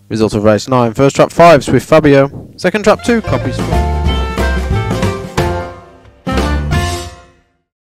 Result of race 9. First trap 5, Swift Fabio. Second trap 2, Copy Strong.